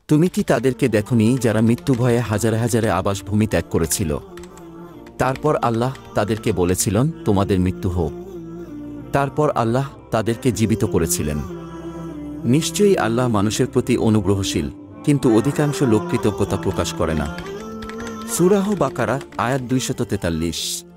তুমি কি তাদেরকে দেখনি যারা মৃত্যু ভয়ে হাজারে হাজারে আবাসভূমি ত্যাগ করেছিল? তারপর আল্লাহ তাদেরকে বলেছিলেন, তোমাদের মৃত্যু হোক। তারপর আল্লাহ তাদেরকে জীবিত করেছিলেন। নিশ্চয়ই আল্লাহ মানুষের প্রতি অনুগ্রহশীল, কিন্তু অধিকাংশ লোক কৃতজ্ঞতা প্রকাশ করে না। সূরা বাকারা আয়াত 243।